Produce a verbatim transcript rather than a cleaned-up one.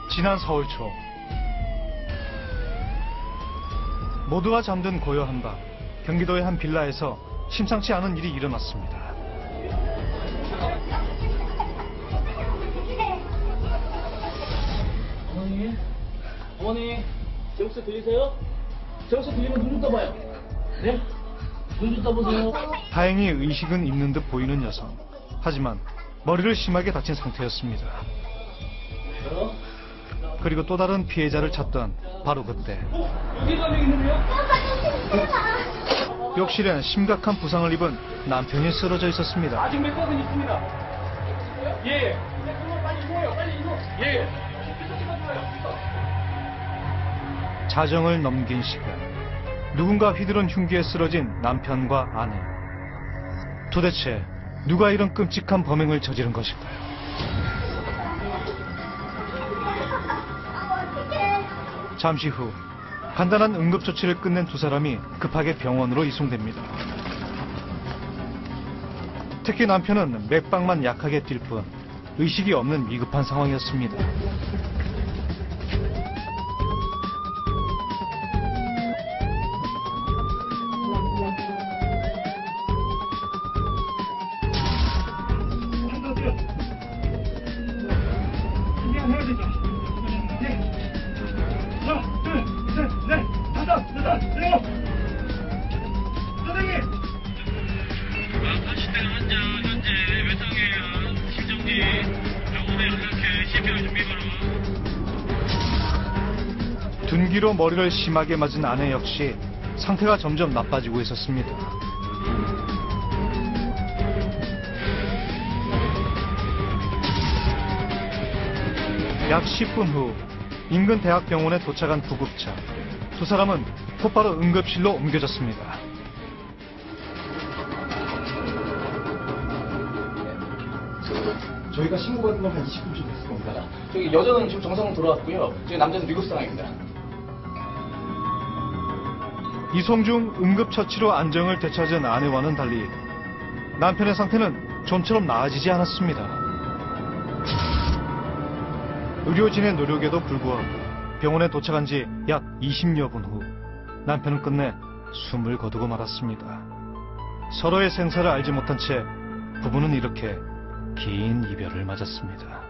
지난 사월 초 모두가 잠든 고요한 밤, 경기도의 한 빌라에서 심상치 않은 일이 일어났습니다. 어머니, 어머니, 제 목소리 들리세요? 제 목소리 들리면 눈 좀 떠봐요. 네? 눈 좀 떠보세요. 다행히 의식은 있는 듯 보이는 여성. 하지만 머리를 심하게 다친 상태였습니다. 어? 그리고 또 다른 피해자를 찾던 바로 그때 여기가 한 명 있는데요? 욕실엔 심각한 부상을 입은 남편이 쓰러져 있었습니다. 아직 몇 건은 있습니다. 예. 빨리 이거요, 빨리 이거. 예. 자정을 넘긴 시간, 누군가 휘두른 흉기에 쓰러진 남편과 아내. 도대체 누가 이런 끔찍한 범행을 저지른 것일까요? 잠시 후 간단한 응급조치를 끝낸 두 사람이 급하게 병원으로 이송됩니다. 특히 남편은 맥박만 약하게 뛸 뿐 의식이 없는 위급한 상황이었습니다. 둔기로 머리를 심하게 맞은 아내 역시 상태가 점점 나빠지고 있었습니다. 약 십 분 후 인근 대학병원에 도착한 구급차. 두 사람은 곧바로 응급실로 옮겨졌습니다. 저희가 신고받은 건 한 이십 분쯤 됐을 겁니다. 저기 여자는 지금 정상으로 돌아왔고요. 저기 남자는 미국 상황입니다. 이송 중 응급처치로 안정을 되찾은 아내와는 달리 남편의 상태는 좀처럼 나아지지 않았습니다. 의료진의 노력에도 불구하고 병원에 도착한 지 약 이십여 분 후 남편은 끝내 숨을 거두고 말았습니다. 서로의 생사를 알지 못한 채 부부는 이렇게 긴 이별을 맞았습니다.